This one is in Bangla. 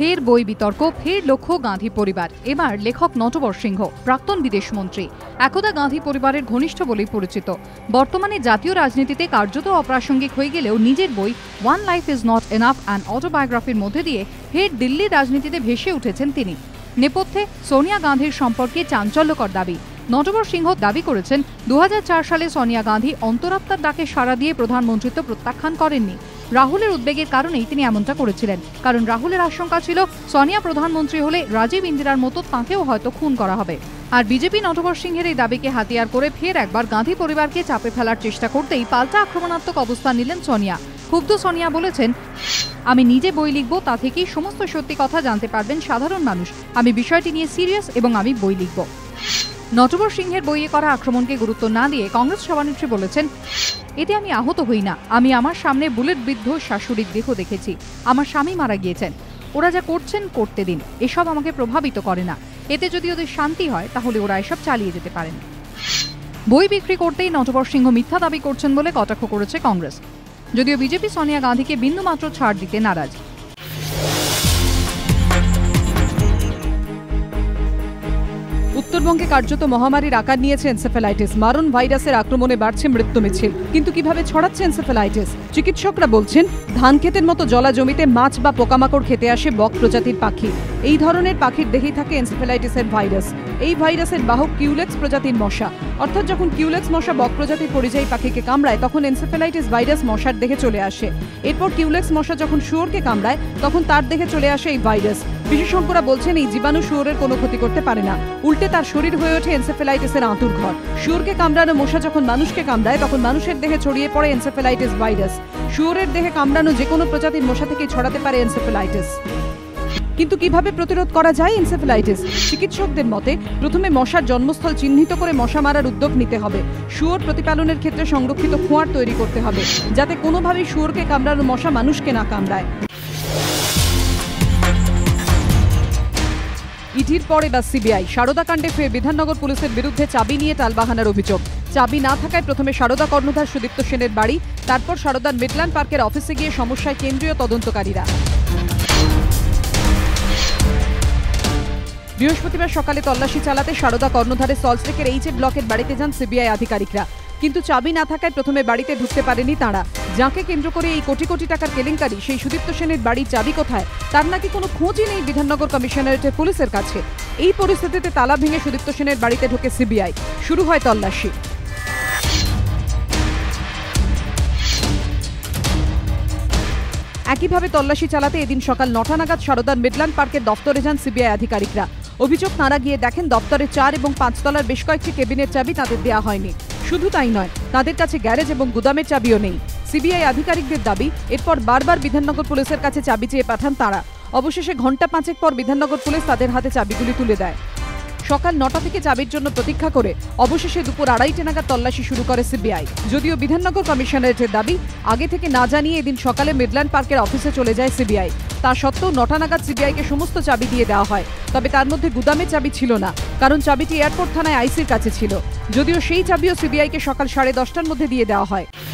ফের বই বিতর্ক, ফের লক্ষ্য গান্ধী পরিবার। এবার লেখক নটবর সিংহ, প্রাক্তন বিদেশমন্ত্রী, একদা গান্ধী পরিবারের ঘনিষ্ঠ বলেই পরিচিত। বর্তমানে জাতীয় রাজনীতিতে কার্যত অপ্রাসঙ্গিক হয়ে গেলেও নিজের বই one life is not enough and অটোবায়োগ্রাফির মধ্যে দিয়ে ফের দিল্লির রাজনীতিতে ভেসে উঠেছেন তিনি। নেপথ্যে সোনিয়া গান্ধীর সম্পর্কে চাঞ্চল্যকর দাবি। নটবর সিংহ দাবি করেছেন 2004 সালে সোনিয়া গান্ধী অন্তরাত্মার ডাকে সাড়া দিয়ে প্রধানমন্ত্রিত্ব প্রত্যাখ্যান করেননি। রাহুলের উদ্বেগের কারণেই তিনি এমনটা করেছিলেন, কারণ রাহুলের আশঙ্কা ছিল সোনিয়া প্রধানমন্ত্রী হলে রাজীব ইন্দিরার মতো তাঁকেও হয়তো খুন করা হবে। আর বিজেপি নটবর সিংহের এই দাবিকে হাতিয়ার করে ফের একবার গান্ধী পরিবারকে চাপে ফেলার চেষ্টা করতেই পাল্টা আক্রমণাত্মক অবস্থান নিলেন সোনিয়া। ক্ষুব্ধ সোনিয়া বলেছেন, আমি নিজে বই লিখব, তা থেকেই সমস্ত সত্যি কথা জানতে পারবেন সাধারণ মানুষ। আমি বিষয়টি নিয়ে সিরিয়াস এবং আমি বই লিখব। নটবর সিংহের বইয়ে করা আক্রমণকে গুরুত্ব না দিয়ে কংগ্রেস সভানেত্রী বলেছেন, এতে আমি আহত হই না। আমি আমার সামনে বুলেটবিদ্ধ শাশুড়ির দেহ দেখেছি। আমার স্বামী মারা গিয়েছেন। ওরা যা করছেন করতে দিন, এসব আমাকে প্রভাবিত করে না। এতে যদি ওদের শান্তি হয় তাহলে ওরা এসব চালিয়ে যেতে পারেন। বই বিক্রি করতেই নটবর সিংহ মিথ্যা দাবি করছেন বলে কটাক্ষ করেছে কংগ্রেস, যদিও বিজেপি সোনিয়া গান্ধীকে বিন্দুমাত্র ছাড় দিতে নারাজ। উত্তরবঙ্গে কার্যত মহামারীর আকার নিয়েছে এনসেফ্যালাইটিস। মারণ ভাইরাসের আক্রমণে বাড়ছে মৃত্যু মিছিল। কিন্তু কিভাবে ছড়াচ্ছে এনসেফ্যালাইটিস? চিকিৎসকরা বলছেন, ধান ক্ষেতের মতো জলা জমিতে মাছ বা পোকামাকড় খেতে আসে বক প্রজাতির পাখি। এই ধরনের পাখির দেহেই থাকে এনসেফ্যালাইটিসের ভাইরাস। এই ভাইরাসের বাহক কিউলেক্স প্রজাতির মশা। অর্থাৎ যখন কিউলেক্স মশা বক প্রজাতির পরিযায়ী পাখিকে কামড়ায় তখন এনসেফ্যালাইটিস ভাইরাস মশার দেহে চলে আসে। এরপর কিউলেক্স মশা যখন শুয়োরকে কামড়ায় তখন তার দেহে চলে আসে এই ভাইরাস। বিশেষজ্ঞরা বলছেন, এই জীবাণু শুয়োরের কোনো ক্ষতি করতে পারে না, উল্টে তার শরীর হয়ে ওঠে এনসেফ্যালাইটিসের আঁতুড় ঘর। শুয়োরকে কামড়ানো মশা যখন মানুষকে কামড়ায় তখন মানুষের দেহে ছড়িয়ে পড়ে এনসেফ্যালাইটিস ভাইরাস। শুয়োরের দেহে কামড়ানো যে কোনো প্রজাতির মশা থেকে ছড়াতে পারে এনসেফ্যালাইটিস। কিন্তু কিভাবে প্রতিরোধ করা যায় এনসেফ্যালাইটিস? চিকিৎসকদের মতে প্রথমে মশার জন্মস্থল চিহ্নিত করে মশা মারার উদ্যোগ নিতে হবে। শুয়োর প্রতিপালনের ক্ষেত্রে সংরক্ষিত খোঁয়ার তৈরি করতে হবে, যাতে কোনোভাবেই শুয়োরকে কামড়ানো মশা মানুষকে না কামড়ায়। ইডির পরে বা সিবিআই, সারদা কাণ্ডে ফের বিধাননগর পুলিশের বিরুদ্ধে চাবি নিয়ে টালবাহানার অভিযোগ। চাবি না থাকায় প্রথমে সারদা কর্ণধার সুদীপ্ত সেনের বাড়ি, তারপর সারদার মিডল্যান্ড পার্কের অফিসে গিয়ে সমস্যায় কেন্দ্রীয় তদন্তকারীরা। বৃহস্পতিবার সকালে তল্লাশি চালাতে সারদা কর্ণধারের সল্টলেকের এইচএ ব্লকের বাড়িতে যান সিবিআই আধিকারিকরা। কিন্তু চাবি না থাকায় প্রথমে বাড়িতে ঢুকতে পারেনি তাঁরা। যাকে কেন্দ্র করে এই কোটি কোটি টাকার কেলেঙ্কারি, সেই সুদীপ্ত সেনের বাড়ির চাবি কোথায় তার নাকি কোনো খোঁজই নেই বিধাননগর কমিশনারেটের পুলিশের কাছে। এই পরিস্থিতিতে তালা ভেঙে সুদীপ্ত সেনের বাড়িতে ঢোকে সিবিআই। শুরু হয় তল্লাশি। একইভাবে তল্লাশি চালাতে এদিন সকাল 9টা নাগাদ সারদার মিডল্যান্ড পার্কের দফতরে যান সিবিআই আধিকারিকরা। অভিযোগ, তাঁরা গিয়ে দেখেন দপ্তরের 4 এবং 5 তলার বেশ কয়েকটি কেবিনের চাবি তাদের দেওয়া হয়নি। শুধু তাই নয়, তাদের কাছে গ্যারেজ এবং গুদামের চাবিও নেই। সিবিআই আধিকারিকদের দাবি, এরপর বারবার বিধাননগর পুলিশের কাছে চাবি চেয়ে পাঠান তাঁরা। অবশেষে ঘণ্টা 5 পর বিধাননগর পুলিশ তাদের হাতে চাবিগুলি তুলে দেয়। সকাল 9টা থেকে চাবির জন্য প্রতীক্ষা করে অবশেষে দুপুর 2:30 নাগাদ তল্লাশি শুরু করে সিবিআই। যদিও বিধাননগর কমিশনারেটের দাবি, আগে থেকে না জানিয়ে এদিন সকালে মিডল্যান্ড পার্কের অফিসে চলে যায় সিবিআই। তা সত্ত্বেও 9টা নাগাদ সিবিআইকে সমস্ত চাবি দিয়ে দেওয়া হয়। তবে তার মধ্যে গুদামের চাবি ছিল না, কারণ চাবিটি এয়ারপোর্ট থানায় আইসির কাছে ছিল। যদিও সেই চাবিও সিবিআইকে সকাল 10:30টার মধ্যে দিয়ে দেওয়া হয়।